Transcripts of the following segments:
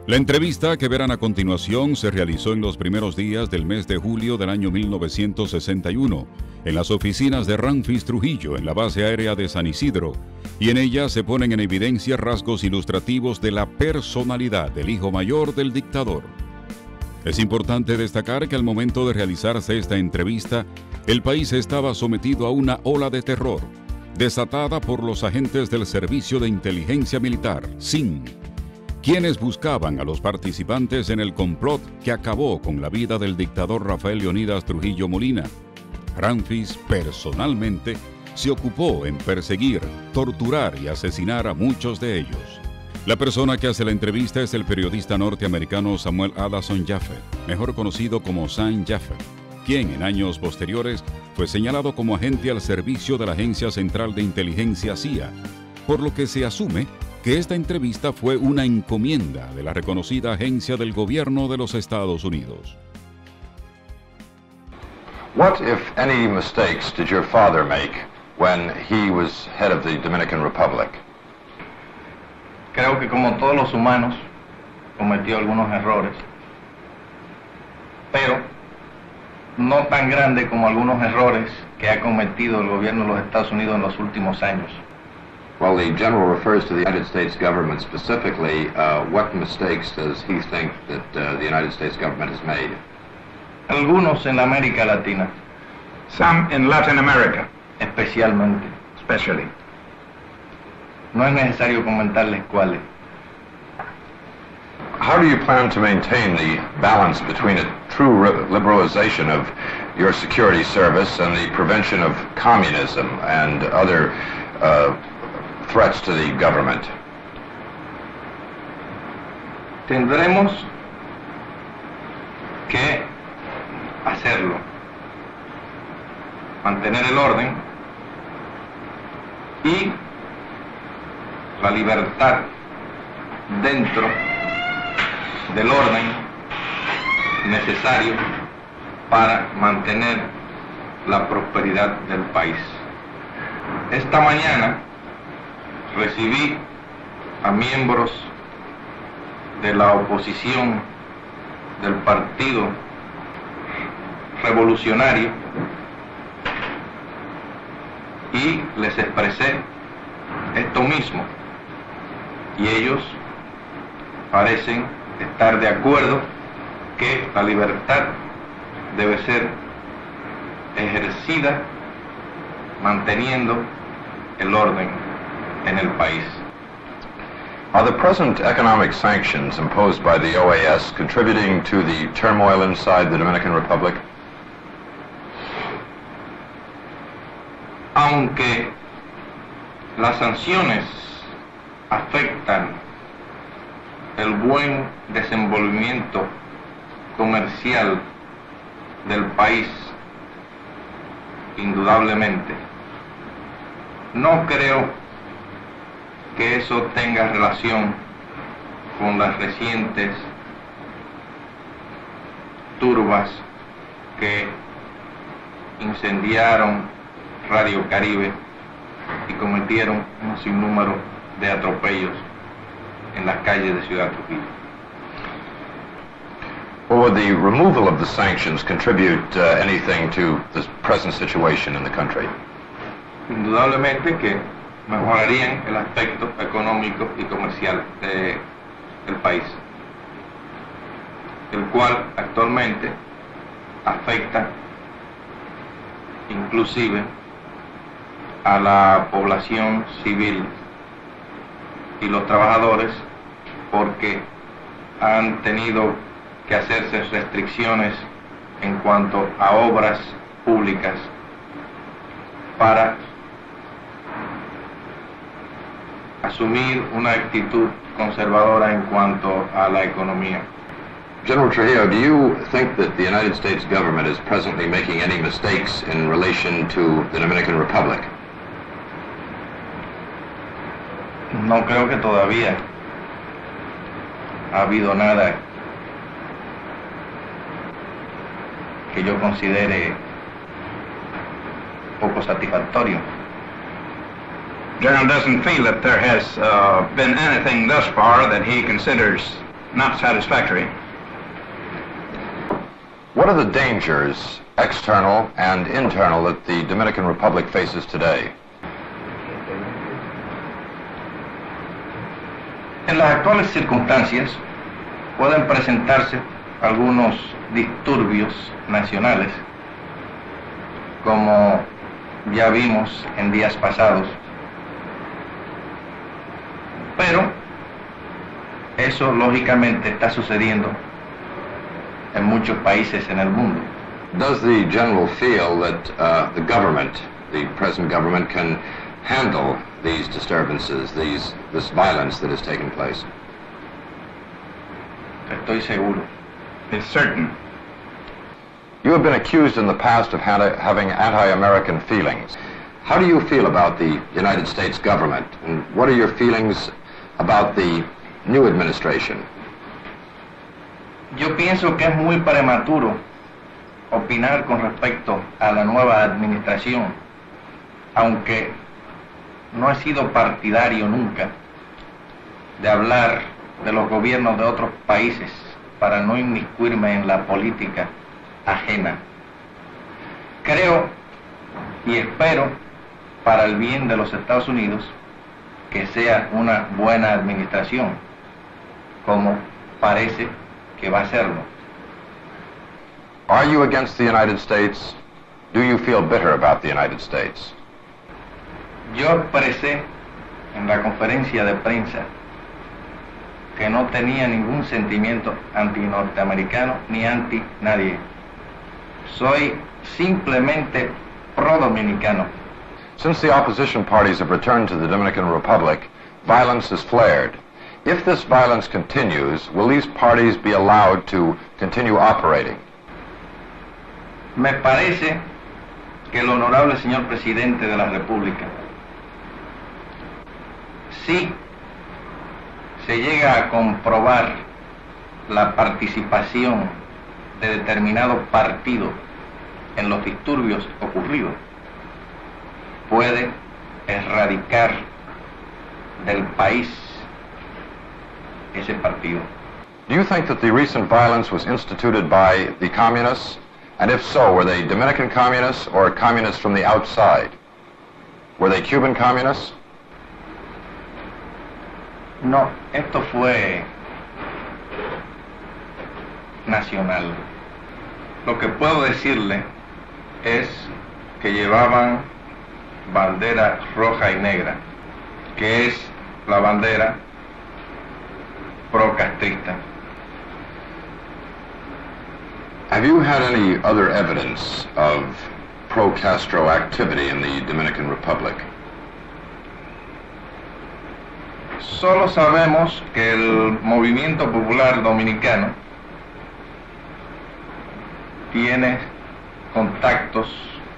La entrevista que verán a continuación se realizó en los primeros días del mes de julio del año 1961 en las oficinas de Ramfis Trujillo en la base aérea de San Isidro, y en ella se ponen en evidencia rasgos ilustrativos de la personalidad del hijo mayor del dictador. Es importante destacar que al momento de realizarse esta entrevista, el país estaba sometido a una ola de terror, desatada por los agentes del Servicio de Inteligencia Militar, SIN, quienes buscaban a los participantes en el complot que acabó con la vida del dictador Rafael Leónidas Trujillo Molina. Ramfis personalmente se ocupó en perseguir, torturar y asesinar a muchos de ellos. La persona que hace la entrevista es el periodista norteamericano Samuel Addison Jaffe, mejor conocido como Sam Jaffe, quien en años posteriores fue señalado como agente al servicio de la Agencia Central de Inteligencia CIA, por lo que se asume que esta entrevista fue una encomienda de la reconocida agencia del gobierno de los Estados Unidos. What, if any, mistakes did your father make when he was head of the Dominican Republic? Creo que como todos los humanos cometió algunos errores, pero no tan grandes como algunos errores que ha cometido el gobierno de los Estados Unidos en los últimos años. Well, the general refers to the United States government specifically. What mistakes does he think that the United States government has made? Algunos en la América Latina. Some in Latin America. Especialmente. Especially. No es necesario comentarles cuáles. How do you plan to maintain the balance between a true liberalization of your security service and the prevention of communism and other threats to the government? Tendremos que hacerlo. Mantener el orden y la libertad dentro del orden necesario para mantener la prosperidad del país. Esta mañana recibí a miembros de la oposición del Partido Revolucionario y les expresé esto mismo, y ellos parecen estar de acuerdo que la libertad debe ser ejercida manteniendo el orden en el país. Are the present economic sanctions imposed by the OAS contributing to the turmoil inside the Dominican Republic? Aunque las sanciones afectan el buen desenvolvimiento comercial del país, indudablemente, no creo que eso tenga relación con las recientes turbas que incendiaron Radio Caribe y cometieron un sinnúmero de atropellos en las calles de Ciudad Trujillo. Or would the removal of the sanctions contribute anything to the present situation in the country? Indudablemente que mejorarían el aspecto económico y comercial del país, el cual actualmente afecta inclusive a la población civil y los trabajadores, porque han tenido que hacerse restricciones en cuanto a obras públicas para asumir una actitud conservadora en cuanto a la economía. General Trujillo, do you think that the United States government is presently making any mistakes in relation to the Dominican Republic? No creo que todavía ha habido nada que yo considere poco satisfactorio. General doesn't feel that there has been anything thus far that he considers not satisfactory. What are the dangers, external and internal, that the Dominican Republic faces today? En las actuales circunstancias pueden presentarse algunos disturbios nacionales, como ya vimos en días pasados, pero eso lógicamente está sucediendo en muchos países en el mundo. Does the general feel that the government, the present government, can handle these disturbances, this violence that has taken place? Estoy seguro. It's certain. You have been accused in the past of having anti-American feelings. How do you feel about the United States government, and what are your feelings about the new administration? Yo pienso que es muy prematuro opinar con respecto a la nueva administración, aunque no he sido partidario nunca de hablar de los gobiernos de otros países para no inmiscuirme en la política ajena. Creo y espero, para el bien de los Estados Unidos, que sea una buena administración, como parece que va a serlo. Are you against the United States? Do you feel bitter about the United States? Yo expresé en la conferencia de prensa que no tenía ningún sentimiento anti-norteamericano ni anti nadie. Soy simplemente pro-dominicano. Since the opposition parties have returned to the Dominican Republic, violence has flared. If this violence continues, will these parties be allowed to continue operating? Me parece que el honorable señor presidente de la República, si se llega a comprobar la participación de determinado partido en los disturbios ocurridos, puede erradicar del país ese partido. Do you think that the recent violence was instituted by the communists? And if so, were they Dominican communists or communists from the outside? Were they Cuban communists? No, esto fue nacional. Lo que puedo decirle es que llevaban bandera roja y negra, que es la bandera pro-castrista. Have you had any other evidence of pro-Castro activity in the Dominican Republic? Solo sabemos que el Movimiento Popular Dominicano tiene contactos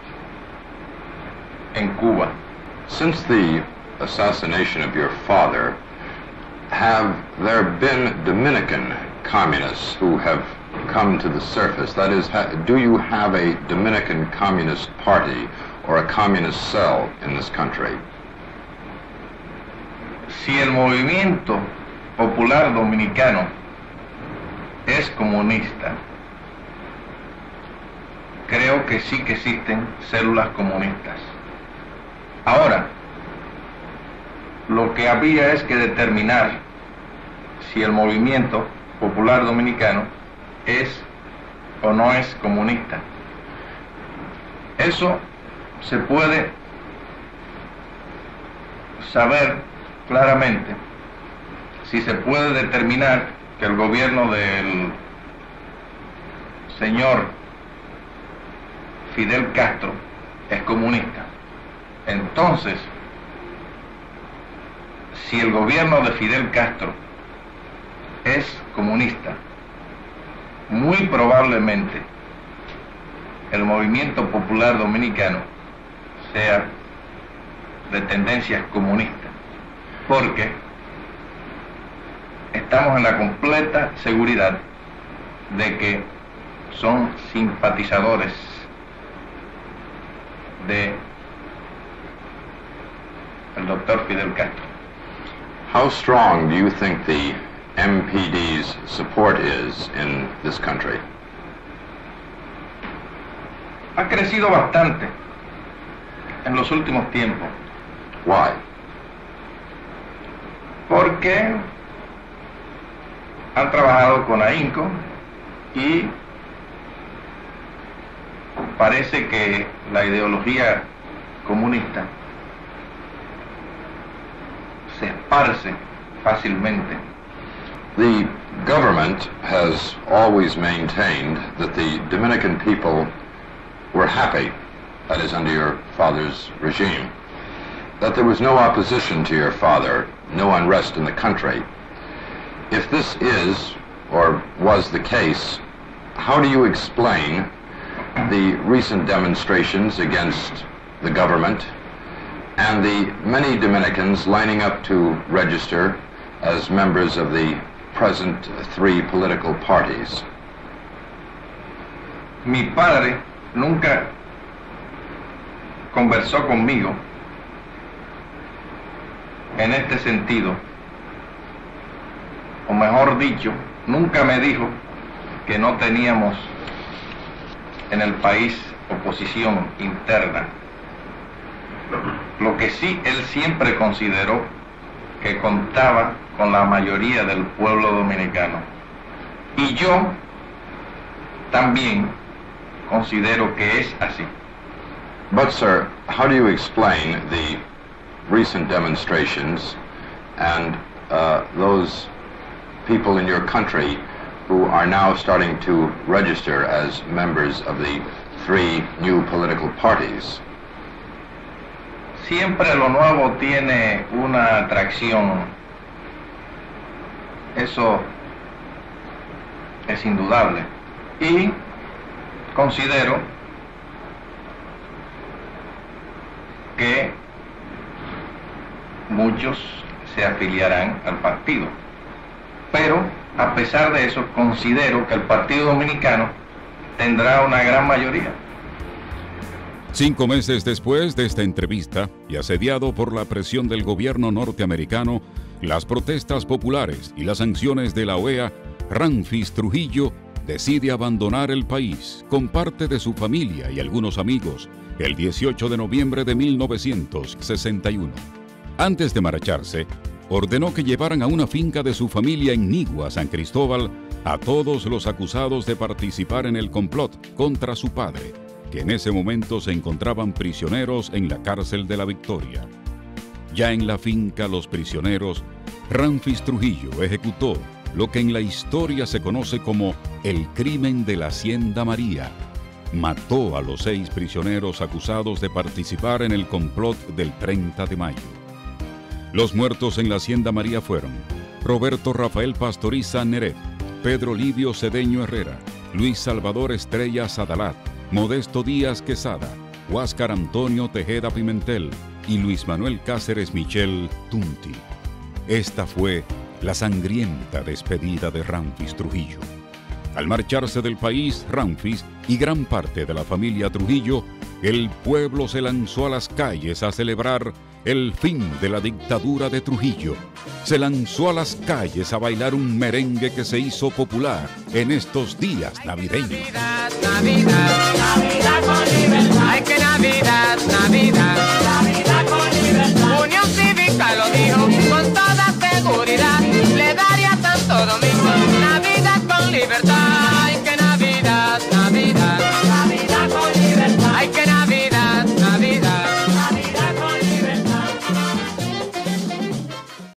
en Cuba. Since the assassination of your father, have there been Dominican communists who have come to the surface? That is, do you have a Dominican Communist Party or a communist cell in this country? Si el Movimiento Popular Dominicano es comunista, creo que sí que existen células comunistas. Ahora, lo que había es que determinar si el Movimiento Popular Dominicano es o no es comunista. Eso se puede saber claramente si se puede determinar que el gobierno del señor Fidel Castro es comunista. Entonces, si el gobierno de Fidel Castro es comunista, muy probablemente el Movimiento Popular Dominicano sea de tendencias comunistas, porque estamos en la completa seguridad de que son simpatizadores de el doctor Fidel Castro. How strong do you think the MPD's support is in this country? Ha crecido bastante en los últimos tiempos. Why? Porque han trabajado con AHINCO y parece que la ideología comunista se esparce fácilmente. The government has always maintained that the Dominican people were happy, that is, under your father's regime, that there was no opposition to your father, no unrest in the country. If this is, or was the case, how do you explain the recent demonstrations against the government and the many Dominicans lining up to register as members of the present three political parties? Mi padre nunca conversó conmigo en este sentido, o mejor dicho, nunca me dijo que no teníamos en el país oposición interna. Lo que sí él siempre consideró que contaba con la mayoría del pueblo dominicano. Y yo también considero que es así. But, sir, how do you explain the recent demonstrations and those people in your country who are now starting to register as members of the three new political parties? Siempre lo nuevo tiene una atracción. Eso es indudable. Y considero que muchos se afiliarán al partido. Pero, a pesar de eso, considero que el Partido Dominicano tendrá una gran mayoría. 5 meses después de esta entrevista, y asediado por la presión del gobierno norteamericano, las protestas populares y las sanciones de la OEA, Ramfis Trujillo decide abandonar el país con parte de su familia y algunos amigos el 18 de noviembre de 1961. Antes de marcharse, ordenó que llevaran a una finca de su familia en Nigua, San Cristóbal, a todos los acusados de participar en el complot contra su padre, que en ese momento se encontraban prisioneros en la cárcel de la Victoria. Ya en la finca Los Prisioneros, Ramfis Trujillo ejecutó lo que en la historia se conoce como el crimen de la Hacienda María. Mató a los 6 prisioneros acusados de participar en el complot del 30 de mayo. Los muertos en la Hacienda María fueron Roberto Rafael Pastoriza Neret, Pedro Livio Cedeño Herrera, Luis Salvador Estrella Sadalat, Modesto Díaz Quesada, Huáscar Antonio Tejeda Pimentel y Luis Manuel Cáceres Michel Tunti. Esta fue la sangrienta despedida de Ramfis Trujillo. Al marcharse del país, Ramfis y gran parte de la familia Trujillo, el pueblo se lanzó a las calles a celebrar el fin de la dictadura de Trujillo. Se lanzó a las calles a bailar un merengue que se hizo popular en estos días navideños. Navidad, Navidad, Navidad con libertad. Ay, que Navidad, Navidad, Navidad con libertad. Unión Cívica lo dijo con toda seguridad. Le daría a Santo Domingo Navidad con libertad.